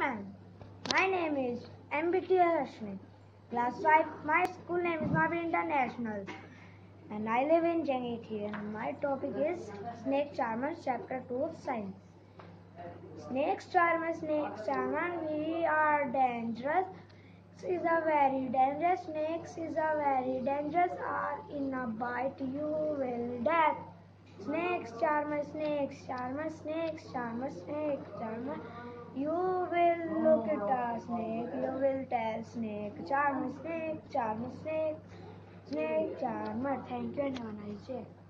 everyone. My name is MBT Ashwin. Class 5. My school name is Mahabir International. And I live in Jangiti. And my topic is Snake Charmers, Chapter 2 Science. Snakes charmers, we are dangerous. Is a very dangerous. Snakes is a very dangerous. Or in a bite you will die. Snakes charmer, snakes charmer, snakes charmer, snake charmer. You will look at a snake, you will tell snake charmer, snake charmer, snake charmer. Thank you and have a nice day.